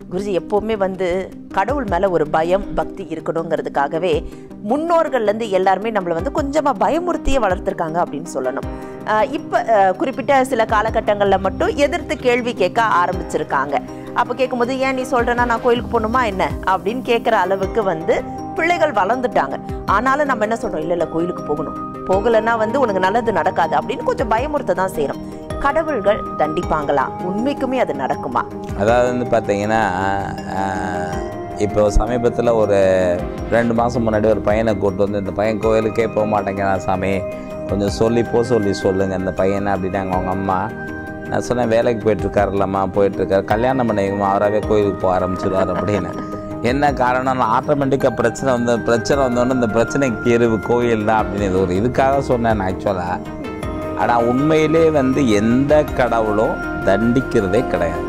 குருஜி எப்போவுமே கடவுள் மேலே ஒரு பயம் பக்தி இருக்கணுங்கிறதுக்காகவே முன்னோர்கள்லேருந்து எல்லாருமே நம்மளை கொஞ்சமாக பயமுறுத்தியே வளர்த்துருக்காங்க அப்படின்னு சொல்லணும். இப்போ குறிப்பிட்ட சில காலகட்டங்களில் மட்டும் எதிர்த்து கேள்வி கேட்க ஆரம்பிச்சிருக்காங்க. அப்போ கேட்கும்போது ஏன் நீ சொல்கிறேன்னா நான் கோயிலுக்கு போகணுமா என்ன அப்படின்னு கேட்குற அளவுக்கு பிள்ளைகள் வளர்ந்துட்டாங்க. ஆனாலும் நம்ம என்ன சொல்கிறோம், இல்லை கோயிலுக்கு போகணும், போகலைன்னா உனக்கு நல்லது நடக்காது அப்படின்னு கொஞ்சம் பயமுறுத்த தான் செய்கிறோம். கடவுள்கள் தண்டிப்பாங்களா? உண்மைக்குமே அது நடக்குமா? அதாவது பார்த்தீங்கன்னா, இப்போ சமீபத்தில் ஒரு 2 மாதம் முன்னாடி ஒரு பையனை கூப்பிட்டு இந்த பையன் கோயிலுக்கே போக மாட்டேங்கிறான் சாமி, கொஞ்சம் சொல்லி சொல்லுங்கள் இந்த பையனை அப்படின்னாங்க அவங்க அம்மா. நான் சொன்னேன், வேலைக்கு போயிட்டுருக்காருல்லம்மா, போயிட்டுருக்காரு, கல்யாணம் பண்ணிக்கமா, அவராகவே கோயிலுக்கு போக ஆரம்பிச்சிடுவார் அப்படின்னு. என்ன காரணம், ஆட்டோமேட்டிக்காக பிரச்சனை வந்தோடனே இந்த பிரச்சனைக்கு தீர்வு கோயில் தான் அப்படின்னு இது ஒரு இதுக்காக சொன்னேன் ஆக்சுவலாக. ஆனால் உண்மையிலே எந்த கடவுளும் தண்டிக்கிறதே கிடையாது.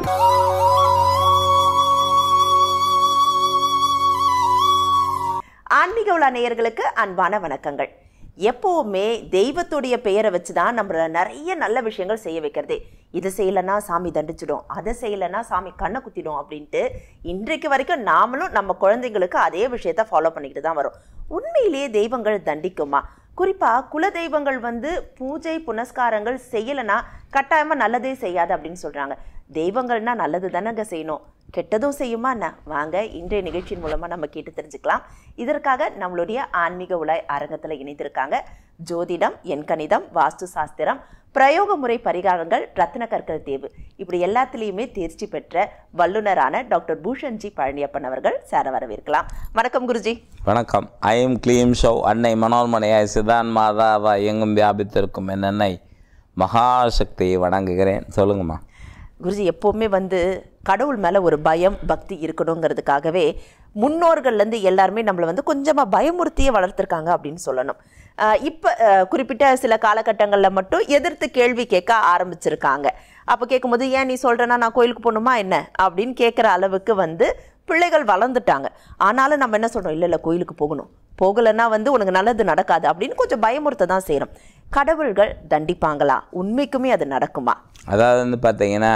ஆன்மீக உலா நேயர்களுக்கு அன்பான வணக்கங்கள். எப்போவுமே தெய்வத்துடைய பெயரை வச்சு தான் நம்மள நிறைய நல்ல விஷயங்கள் செய்ய வைக்கிறதே. இதை செய்யலைன்னா சாமி தண்டிச்சிடும், அதை செய்யலைன்னா சாமி கண்ணை குத்திடும் அப்படின்ட்டு இன்றைக்கு வரைக்கும் நாமளும் நம்ம குழந்தைங்களுக்கு அதே விஷயத்த ஃபாலோ பண்ணிக்கிட்டு தான் வரோம். உண்மையிலேயே தெய்வங்கள் தண்டிக்குமா? குறிப்பாக குல தெய்வங்கள் பூஜை புனஸ்காரங்கள் செய்யலைன்னா கட்டாயமாக நல்லதே செய்யாது அப்படின்னு சொல்கிறாங்க. தெய்வங்கள்னா நல்லது தானங்க செய்யணும், கெட்டதும் செய்யுமா என்ன? வாங்க இன்றைய நிகழ்ச்சியின் மூலமாக நம்ம கேட்டு தெரிஞ்சுக்கலாம். இதற்காக நம்மளுடைய ஆன்மீக உலா அரங்கத்தில் இணைந்திருக்காங்க ஜோதிடம், எண்கணிதம், வாஸ்து சாஸ்திரம், பிரயோக முறை பரிகாரங்கள், ரத்தின கற்கள் தேர்வு, இப்படி எல்லாத்துலேயுமே தேர்ச்சி பெற்ற வல்லுநரான டாக்டர் பூஷன்ஜி பழனியப்பன் அவர்கள் சார வரவேற்கலாம். வணக்கம் குருஜி. வணக்கம். ஐயம் கிளீம் ஷோ அன்னை மனோன்மனையாய் சிதான் மாதாவா எங்கும் வியாபித்திருக்கும் என்னை மகாசக்தியை வணங்குகிறேன். சொல்லுங்கம்மா. குருஜி எப்போவுமே கடவுள் மேலே ஒரு பயம் பக்தி இருக்கணுங்கிறதுக்காகவே முன்னோர்கள்லேருந்து எல்லாருமே நம்மளை கொஞ்சமாக பயமுறுத்தியே வளர்த்துருக்காங்க அப்படின்னு சொல்லணும். இப்போ குறிப்பிட்ட சில காலகட்டங்களில் மட்டும் எதிர்த்து கேள்வி கேட்க ஆரம்பிச்சிருக்காங்க. அப்போ கேட்கும்போது ஏன் நீ சொல்கிறேன்னா நான் கோயிலுக்கு போகணுமா என்ன அப்படின்னு கேட்குற அளவுக்கு பிள்ளைகள் வளர்ந்துட்டாங்க. ஆனாலும் நம்ம என்ன சொல்கிறோம், இல்லை கோயிலுக்கு போகணும், போகலைன்னா உனக்கு நல்லது நடக்காது அப்படின்னு கொஞ்சம் பயமுறுத்த தான் செய்கிறோம். கடவுள்கள் தண்டிப்பாங்களா? உண்மைக்குமே அது நடக்குமா? அதாவது பார்த்தீங்கன்னா,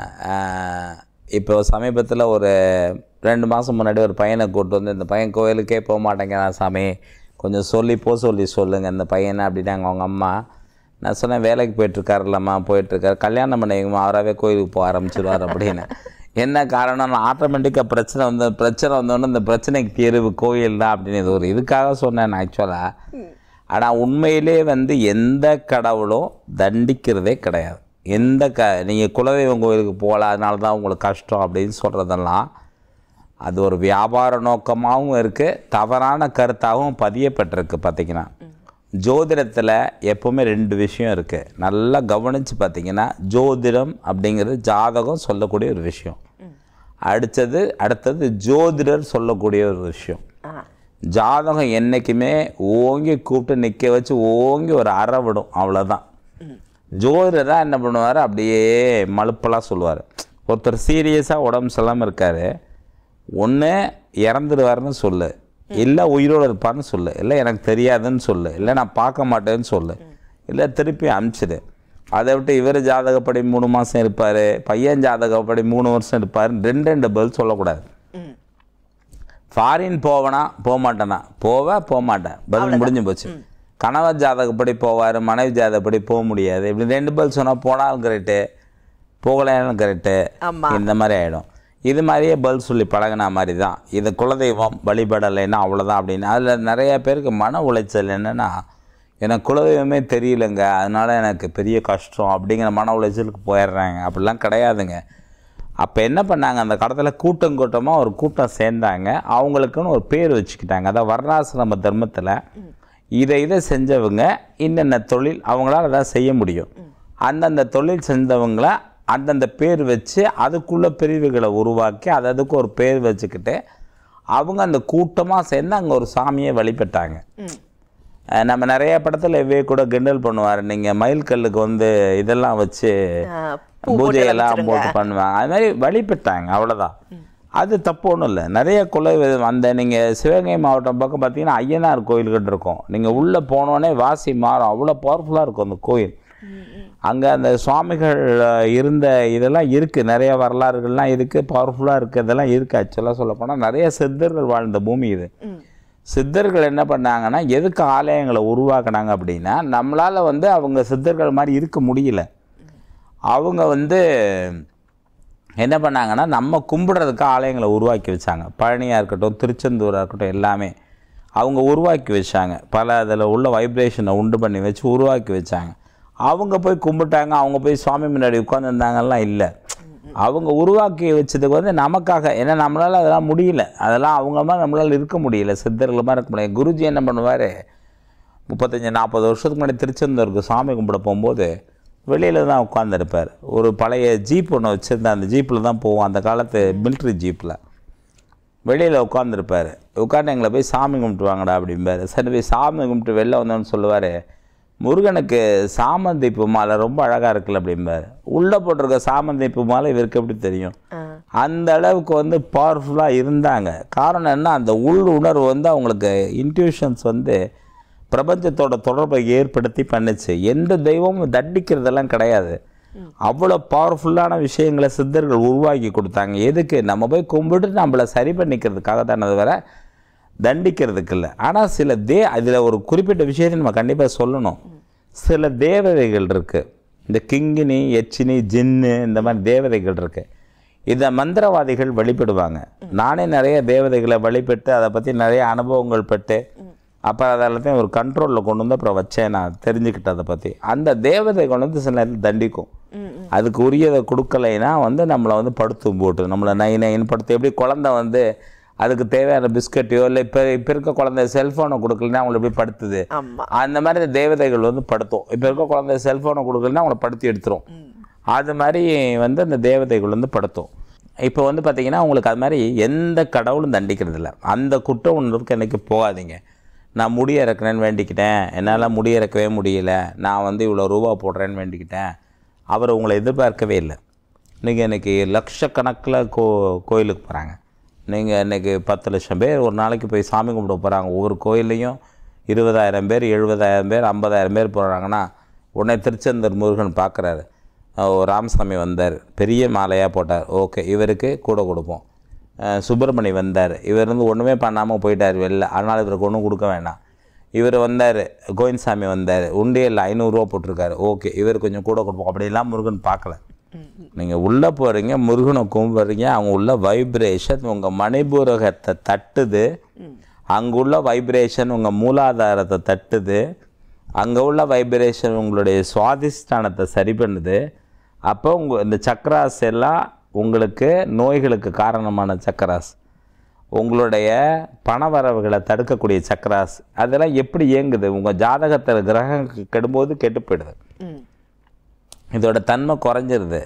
இப்போ சமீபத்தில் ஒரு 2 மாதம் முன்னாடி ஒரு பையனை கூப்பிட்டு இந்த பையன் கோயிலுக்கே போக மாட்டேங்கிறான் சாமி, கொஞ்சம் சொல்லி சொல்லுங்கள் இந்த பையனை அப்படின்னாங்க அவங்க அம்மா. நான் சொன்னேன், வேலைக்கு போயிட்டுருக்காருல்லம்மா, போயிட்டுருக்காரு, கல்யாணம் பண்ணிக்கமா, அவராகவே கோயிலுக்கு போக ஆரம்பிச்சிடுவார் அப்படின்னு. என்ன காரணம், ஆட்டோமேட்டிக்காக பிரச்சனை வந்தோடனே இந்த பிரச்சனைக்கு தீர்வு கோயில் தான் அப்படின்னு இது ஒரு இதுக்காக சொன்னேன் ஆக்சுவலாக. ஆனால் உண்மையிலே எந்த கடவுளும் தண்டிக்கிறதே கிடையாது. நீங்கள் குலதெய்வம் கோயிலுக்கு போகல அதனால தான் உங்களுக்கு கஷ்டம் அப்படின்னு சொல்கிறதெல்லாம் அது ஒரு வியாபார நோக்கமாகவும் இருக்குது, தவறான கருத்தாகவும் பதியப்பட்டிருக்கு. பார்த்திங்கன்னா ஜோதிடத்தில் எப்போவுமே 2 விஷயம் இருக்குது. நல்லா கவனித்து பார்த்திங்கன்னா, ஜோதிடம் அப்படிங்கிறது ஜாதகம் சொல்லக்கூடிய ஒரு விஷயம், அடுத்தது ஜோதிடர் சொல்லக்கூடிய ஒரு விஷயம். ஜாதகம் என்றைக்குமே ஓங்கி கூப்பிட்டு நிற்க வச்சு ஓங்கி ஒரு அறை விடும், அவ்வளோதான். ஜோதிடர் தான் என்ன பண்ணுவார், அப்படியே மலுப்பெல்லாம் சொல்லுவார். ஒருத்தர் சீரியஸாக உடம்பு சொல்லாமல் இருக்கார், ஒன்று இறந்துடுவார்னு சொல்லு, இல்லை உயிரோடு இருப்பார்னு சொல்லு, இல்லை எனக்கு தெரியாதுன்னு சொல்லு, இல்லை நான் பார்க்க மாட்டேன்னு சொல்லு, இல்லை திருப்பி அனுப்பிச்சிடு. அதை விட்டு இவர் ஜாதகப்படி 3 மாதம் இருப்பார், பையன் ஜாதகப்படி 3 வருஷம் இருப்பார், 2 பதில் சொல்லக்கூடாது. ஃபாரின் போவேனா போக மாட்டேனா, போக மாட்டேன், பதில் முடிஞ்சு போச்சு. கணவர் ஜாதகப்படி போவார், மனைவி ஜாதகப்படி போக முடியாது, இப்படி 2 பதில் சொன்னால் போனாலும் கரெக்டு, போகலைன்னு கரெக்டு, இந்த மாதிரி ஆகிடும். இது மாதிரியே பதில் சொல்லி பழகினா மாதிரி தான். இது குலதெய்வம் வழிபடலைன்னா அவ்வளோதான் அப்படின்னு. அதில் நிறைய பேருக்கு மன உளைச்சல் என்னென்னா, எனக்கு குலதெய்வமே தெரியலைங்க, அதனால் எனக்கு பெரிய கஷ்டம் அப்படிங்கிற மன உளைச்சலுக்கு போயிடுறாங்க. அப்படிலாம் கிடையாதுங்க. அப்போ என்ன பண்ணாங்க, அந்த காலத்தில் கூட்டமாக ஒரு கூட்டம் சேர்ந்தாங்க, அவங்களுக்குன்னு ஒரு பேர் வச்சுக்கிட்டாங்க. அதான் வர்ணாசிரம தர்மத்தில் இதை செஞ்சவங்க இன்னென்ன தொழில் அவங்களால அதான் செய்ய முடியும், அந்தந்த தொழில் செஞ்சவங்கள அந்தந்த பேர் வச்சு அதுக்குள்ளே பிரிவுகளை உருவாக்கி அதுக்கு ஒரு பேர் வச்சுக்கிட்டு அவங்க அந்த கூட்டமாக சேர்ந்து அங்கே ஒரு சாமியை வழிபட்டாங்க. நம்ம நிறைய படத்தில் கூட கிண்டல் பண்ணுவார், நீங்கள் மயில் கல்லுக்கு இதெல்லாம் வச்சு பூஜையெல்லாம் போட்டு பண்ணுவாங்க, அது மாதிரி வழிபட்டாங்க, அவ்வளோதான். அது தப்பு ஒன்றும் இல்லை. நிறைய நீங்கள் சிவகங்கை மாவட்டம் பக்கம் பார்த்தீங்கன்னா ஐயனார் கோயில்கிட்ட இருக்கும், நீங்கள் உள்ளே போனோடனே வாசி மாறும், அவ்வளோ பவர்ஃபுல்லாக இருக்கும் அந்த கோயில். அங்கே அந்த சுவாமிகள் இருந்த இதெல்லாம் இருக்குது, நிறைய வரலாறுகள்லாம் இருக்குது, பவர்ஃபுல்லாக இருக்குது, இதெல்லாம் இருக்குது. ஆக்சுவலாக சொல்லப்போனால் நிறைய சித்தர்கள் வாழ்ந்த பூமி இது. சித்தர்கள் என்ன பண்ணாங்கன்னா எதுக்கு ஆலயங்களை உருவாக்குனாங்க அப்படின்னா, நம்மளால் வந்து அவங்க சித்தர்கள் மாதிரி இருக்க முடியல. அவங்க வந்து என்ன பண்ணாங்கன்னா நம்ம கும்பிடுறதுக்கு ஆலயங்களை உருவாக்கி வச்சாங்க. பழனியாக இருக்கட்டும், திருச்செந்தூராக இருக்கட்டும், எல்லாமே அவங்க உருவாக்கி வச்சாங்க. பல அதில் உள்ள வைப்ரேஷனை உண்டு பண்ணி வச்சு உருவாக்கி வச்சாங்க. அவங்க போய் கும்பிட்டாங்க, அவங்க போய் சுவாமி முன்னாடி உட்காந்துருந்தாங்கலாம் இல்லை. அவங்க உருவாக்கி வச்சதுக்கு வந்து நமக்காக, ஏன்னா நம்மளால் அதெல்லாம் முடியல, அதெல்லாம் அவங்க மாதிரி நம்மளால் இருக்க முடியல, சித்தர்கள் மாதிரி இருக்க முடியல. குருஜி என்ன பண்ணுவார், 35-40 வருஷத்துக்கு முன்னாடி திருச்செந்தூருக்கு சாமி கும்பிட போகும்போது வெளியில் தான் உட்காந்துருப்பார். ஒரு பழைய ஜீப் ஒன்று வச்சுருந்தேன், அந்த ஜீப்பில் தான் போவோம், அந்த காலத்து மிலிட்ரி ஜீப்பில். வெளியில் உட்காந்துருப்பார். உட்காந்து எங்களை போய் சாமி கும்பிட்டு வாங்கடா அப்படிம்பார். சரி போய் சாமி கும்பிட்டு வெளில வந்தோன்னு சொல்லுவார், முருகனுக்கு சாமந்தி பூ மாலை ரொம்ப அழகாக இருக்குல்ல அப்படிம்பார். உள்ளே போட்டிருக்க சாமந்தி பூ மாலை இவருக்கு எப்படி தெரியும்? அந்த அளவுக்கு வந்து பவர்ஃபுல்லாக இருந்தாங்க. காரணம் என்ன, அந்த உள் உணர்வு வந்து அவங்களுக்கு இன்ட்யூஷன்ஸ் வந்து பிரபஞ்சத்தோட தொடர்பை ஏற்படுத்தி பண்ணுச்சு. எந்த தெய்வமும் தண்டிக்கிறதெல்லாம் கிடையாது. அவ்வளோ பவர்ஃபுல்லான விஷயங்களை சித்தர்கள் உருவாக்கி கொடுத்தாங்க. எதுக்கு, நம்ம போய் கும்பிட்டு நம்மளை சரி பண்ணிக்கிறதுக்காக தானது வர, தண்டிக்கிறதுக்கு இல்லை. ஆனால் சில அதில் ஒரு குறிப்பிட்ட விஷயத்தை நம்ம கண்டிப்பாக சொல்லணும். சில தேவதைகள் இருக்குது, இந்த கிங்கினி, எச்சினி, ஜின்னு, இந்த மாதிரி தேவதைகள் இருக்குது. இதை மந்திரவாதிகள் வழிபடுவாங்க. நானே நிறைய தேவதைகளை வழிபட்டு அதை பற்றி நிறைய அனுபவங்கள் பட்டு அப்புறம் அதெல்லாத்தையும் ஒரு கண்ட்ரோலில் கொண்டு வந்து அப்புறம் வச்சேன், நான் தெரிஞ்சுக்கிட்டேன் அதை பற்றி. அந்த தேவதை கொண்டு வந்து சில நேரத்தில் தண்டிக்கும். அதுக்கு உரியதை கொடுக்கலைன்னா வந்து நம்மளை வந்து படுத்தும் போட்டு நம்மளை நைன்னு படுத்து, எப்படி குழந்தை வந்து அதுக்கு தேவையான பிஸ்கட்டையோ இல்லை இப்போ இருக்க குழந்தை செல்ஃபோனை கொடுக்கலன்னா அவங்களை எப்படி படுத்துது, அந்த மாதிரி இந்த தேவதைகள் வந்து படுத்தும். இப்போ இருக்க குழந்தை செல்ஃபோனை கொடுக்கலன்னா அவங்கள படுத்தி எடுத்துரும். அது மாதிரி வந்து அந்த தேவதைகள் வந்து படுத்தும். இப்போ வந்து பார்த்திங்கன்னா உங்களுக்கு அது மாதிரி எந்த கடவுளும் தண்டிக்கிறது இல்லை. அந்த குற்ற உணர்வுக்கு என்றைக்கு போகாதீங்க. நான் முடிய இறக்குறேன்னு வேண்டிக்கிட்டேன், என்னால் முடிய இறக்கவே முடியல, நான் வந்து இவ்வளோ ரூபா போடுறேன்னு வேண்டிக்கிட்டேன். அவர் உங்களை எதிர்பார்க்கவே இல்லை. நீங்கள் இன்றைக்கி லட்சக்கணக்கில் கோயிலுக்கு போகிறாங்க. நீங்கள் இன்றைக்கி 10 லட்சம் பேர் ஒரு நாளைக்கு போய் சாமி கும்பிட போகிறாங்க. ஒவ்வொரு கோயிலையும் 20,000 பேர், 70,000 பேர், 50,000 பேர் போகிறாங்கன்னா உடனே திருச்செந்தூர் முருகன் பார்க்குறாரு. ராமசாமி வந்தார், பெரிய மாலையாக போட்டார், ஓகே இவருக்கு கூட கொடுப்போம். சுப்பிரமணி வந்தார், இவர் வந்து ஒன்றுமே பண்ணாமல் போயிட்டார் வெளில, அதனால் இவருக்கு ஒன்றும் கொடுக்க வேண்டாம். இவர் வந்தார், கோவிந்தசாமி வந்தார், உண்டியல் 500 ரூபா போட்டிருக்காரு, ஓகே இவர் கொஞ்சம் கூட கொடுப்போம். அப்படிலாம் முருகன் பார்க்கல. நீங்கள் உள்ளே போகிறீங்க, முருகனை கும்பிட்றீங்க, அவங்க உள்ள வைப்ரேஷன் உங்கள் மணிபூரகத்தை தட்டுது, அங்கே உள்ள வைப்ரேஷன் உங்கள் மூலாதாரத்தை தட்டுது, அங்கே உள்ள வைப்ரேஷன் உங்களுடைய சுவாதிஷ்டானத்தை சரி பண்ணுது. அப்போ இந்த சக்கராஸ் எல்லாம் உங்களுக்கு நோய்களுக்கு காரணமான சக்கராஸ், உங்களுடைய பணவரவுகளை தடுக்கக்கூடிய சக்கராஸ், அதெல்லாம் எப்படி இயங்குது, உங்கள் ஜாதகத்தில் கிரகம் கெடும்போது கெட்டு போயிடுது. இதோட தன்மை குறைஞ்சிருது.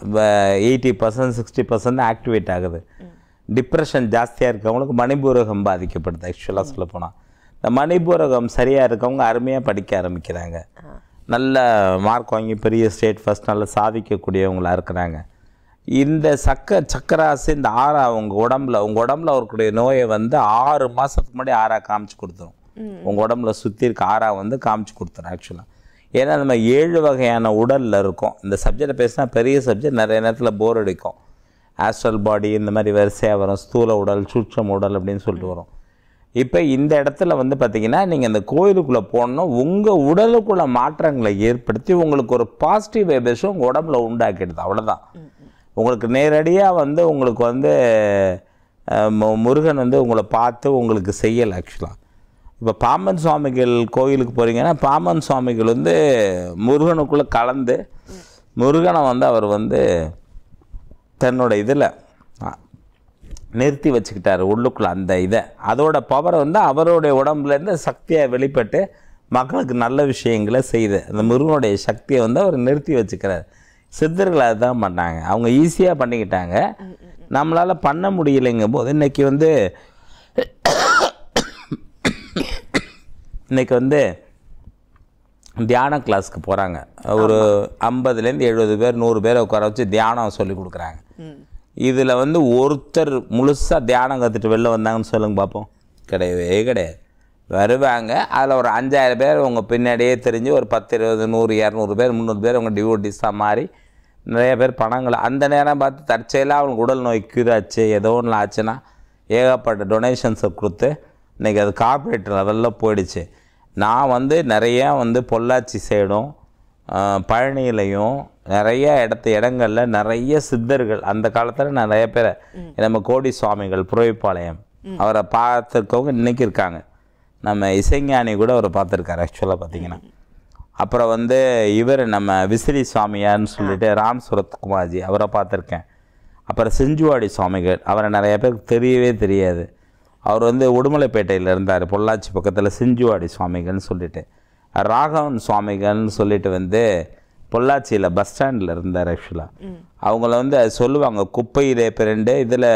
80% 60% ஆக்டிவேட் ஆகுது. டிப்ரெஷன் ஜாஸ்தியாக இருக்கவங்களுக்கு மணிபூரகம் பாதிக்கப்படுது. ஆக்சுவலாக சொல்ல போனால் இந்த மணிபூரகம் சரியாக இருக்கவங்க அருமையாக படிக்க ஆரம்பிக்கிறாங்க, நல்ல மார்க் வாங்கி பெரிய ஸ்டேட் ஃபஸ்ட் நல்லா சாதிக்கக்கூடியவங்களாக இருக்கிறாங்க. இந்த சக்கராசு இந்த ஆறா உங்கள் உடம்புல இருக்கக்கூடிய நோயை வந்து 6 மாதத்துக்கு முன்னாடி ஆறா காமிச்சு கொடுத்துரும். உங்கள் உடம்புல சுற்றி இருக்க ஆறா வந்து காமிச்சு கொடுத்துரும். ஆக்சுவலாக ஏன்னா நம்ம 7 வகையான உடலில் இருக்கும். இந்த சப்ஜெக்டை பேசினா பெரிய சப்ஜெக்ட், நிறைய நேரத்தில் போர் அடிக்கும். ஆஸ்ட்ரல் பாடி இந்த மாதிரி வரிசையாக வரும், ஸ்தூல உடல், சூட்சம் உடல் அப்படின்னு சொல்லிட்டு வரும். இப்போ இந்த இடத்துல வந்து பார்த்திங்கன்னா நீங்கள் இந்த கோயிலுக்குள்ளே போகணும், உங்கள் உடலுக்குள்ள மாற்றங்களை ஏற்படுத்தி உங்களுக்கு ஒரு பாசிட்டிவ் வைப்ரேஷன் உங்கள் உடம்புல உண்டாக்கிடுது. அவ்வளோதான். உங்களுக்கு நேரடியாக வந்து உங்களுக்கு வந்து முருகன் வந்து உங்களை பார்த்து உங்களுக்கு செய்யலை. ஆக்சுவலாக இப்போ பாம்பன் சுவாமிகள் கோயிலுக்கு போகிறீங்கன்னா பாம்பன் சுவாமிகள் வந்து முருகனுக்குள்ளே கலந்து முருகனை வந்து அவர் வந்து தன்னோட இதில் நிறுத்தி வச்சுக்கிட்டார் உள்ளுக்குள்ளே. அந்த இதை அதோட பவரை வந்து அவருடைய உடம்புலேருந்து சக்தியை வெளிப்பட்டு மக்களுக்கு நல்ல விஷயங்களை செய்து அந்த முருகனுடைய சக்தியை வந்து அவர் நிறுத்தி வச்சுக்கிறார். சித்தர்கள் அதுதான் பண்ணாங்க. அவங்க ஈஸியாக பண்ணிக்கிட்டாங்க, நம்மளால் பண்ண முடியலைங்கும் போது இன்றைக்கி வந்து தியான கிளாஸ்க்கு போகிறாங்க. ஒரு 50லேருந்து 70 பேர் 100 பேரை உட்கார வச்சு தியானம் சொல்லி கொடுக்குறாங்க. இதில் வந்து ஒருத்தர் முழுசாக தியானம் கற்றுட்டு வெளில வந்தாங்கன்னு சொல்லுங்க பார்ப்போம். கிடையவே கிடையாது. வருவாங்க. அதில் ஒரு 5000 பேர் உங்கள் பின்னாடியே தெரிஞ்சு ஒரு 10 20 100 200 பேர் 300 பேர் உங்கள் டிவோட்டிஸாக மாறி நிறைய பேர் பணங்களை அந்த நேரம் பார்த்து தற்செயலாக அவங்களுக்கு உடல் நோய் க்யூர் ஆச்சு, ஏதோ ஒன்று ஆச்சுன்னா ஏகப்பட்ட டொனேஷன்ஸை கொடுத்து இன்றைக்கி அது கார்ப்பரேட் லெவலில் போயிடுச்சு. நான் நிறையா பொள்ளாச்சி சைடும் பழனியிலையும் நிறைய இடங்களில் நிறைய சித்தர்கள் அந்த காலத்தில் நிறைய பேரை நம்ம கோடி சுவாமிகள் புறவிப்பாளையம் அவரை பார்த்துருக்கவங்க இன்றைக்கி இருக்காங்க. நம்ம இசைஞானி கூட அவரை பார்த்துருக்காரு ஆக்சுவலாக பார்த்திங்கன்னா. அப்புறம் இவர் நம்ம விசிறி சுவாமியார்னு சொல்லிட்டு ராம் சுரத்குமார்ஜி அவரை பார்த்துருக்கேன். அப்புறம் செஞ்சுவாடி சுவாமிகள் அவரை நிறைய பேருக்கு தெரியவே தெரியாது. அவர் உடுமலைப்பேட்டையில் இருந்தார், பொள்ளாச்சி பக்கத்தில் செஞ்சுவாடி சுவாமிகள்னு சொல்லிட்டு. ராகவன் சுவாமிகள்னு சொல்லிட்டு பொள்ளாச்சியில் பஸ் ஸ்டாண்டில் இருந்தார் ஆக்சுவலாக. அவங்கள அது சொல்லுவாங்க, குப்பையிலே பிறண்டு இதில்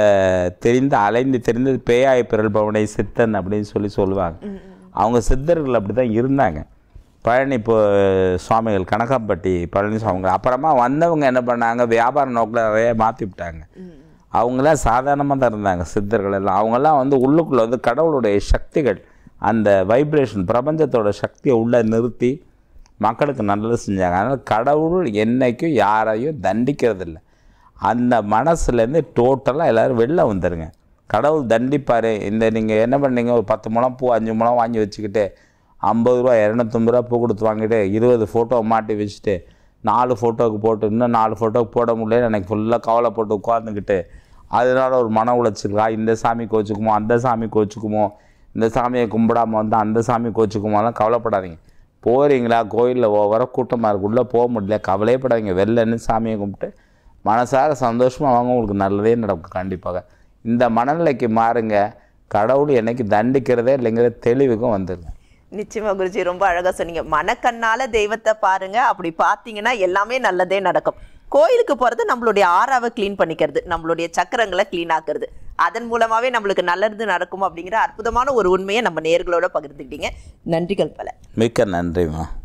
அலைந்து தெரிந்து பேயாய் பிறல் பவனை சித்தன் அப்படின்னு சொல்லுவாங்க. அவங்க சித்தர்கள் அப்படி தான் இருந்தாங்க. பழனி சுவாமிகள் கனகாம்பட்டி பழனி சுவாமிகள் அப்புறமா வந்தவங்க என்ன பண்ணாங்க, வியாபார நோக்கில் நிறைய மாற்றி விட்டாங்க. அவங்களாம் சாதாரணமாக தான் இருந்தாங்க சித்தர்கள் எல்லாம். அவங்கெல்லாம் உள்ளுக்குள்ளே கடவுளுடைய சக்திகள், அந்த வைப்ரேஷன் பிரபஞ்சத்தோட சக்தியை உள்ளே நிறுத்தி மக்களுக்கு நல்லது செஞ்சாங்க. அதனால் கடவுள் என்றைக்கும் யாரையும் தண்டிக்கிறது இல்லை. அந்த மனசுலேருந்து டோட்டலாக எல்லோரும் வெளில வந்துடுங்க. கடவுள் தண்டிப்பார். நீங்கள் என்ன பண்ணீங்க, ஒரு 10 முழம் பூ 5 முழம் வாங்கி வச்சுக்கிட்டு 50 ரூபா 250 ரூபா பூ கொடுத்து வாங்கிட்டு 20 ஃபோட்டோ மாட்டி வச்சுட்டு 4 ஃபோட்டோவுக்கு போட்டு இன்னும் 4 ஃபோட்டோவுக்கு போட முடியல எனக்கு ஃபுல்லாக கவலை போட்டு உட்காந்துக்கிட்டு அதனால் ஒரு மன உளைச்சலா, இந்த சாமி கோச்சுக்குமோ அந்த சாமி கோச்சுக்குமோ, இந்த சாமியை கும்பிடாமல் அந்த சாமி கோச்சுக்குமோலாம் கவலைப்படாதீங்க. போகிறீங்களா கோயிலில் வர கூட்டமாக இருக்குள்ளே போக முடியல, கவலையப்படாதீங்க. வெளிலன்னு சாமியை கும்பிட்டு மனசார சந்தோஷமாக வாங்க, உங்களுக்கு நல்லதே நடக்கும் கண்டிப்பாக. இந்த மனநிலைக்கு மாறுங்க. கடவுள் என்னைக்கு தண்டிக்கிறதே இல்லைங்கிற தெளிவுக்கும் வந்துடுங்க. நிச்சயமா குருஜி, ரொம்ப அழகா சொன்னீங்க. மனக்கண்ணால தெய்வத்தை பாருங்க, அப்படி பார்த்தீங்கன்னா எல்லாமே நல்லதே நடக்கும். கோயிலுக்கு போறது நம்மளுடைய ஆறாவை கிளீன் பண்ணிக்கிறது, நம்மளுடைய சக்கரங்களை கிளீன் ஆக்குறது, அதன் மூலமாவே நம்மளுக்கு நல்லது நடக்கும் அப்படிங்கிற அற்புதமான ஒரு உண்மையை நம்ம நேயர்களோட பகிர்ந்துக்கிட்டீங்க. நன்றிகள் பல. மிக்க நன்றிமா.